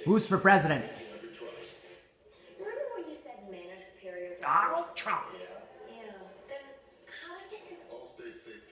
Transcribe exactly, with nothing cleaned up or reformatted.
Who's for president? Remember when you said men are superior to Donald horses? Trump.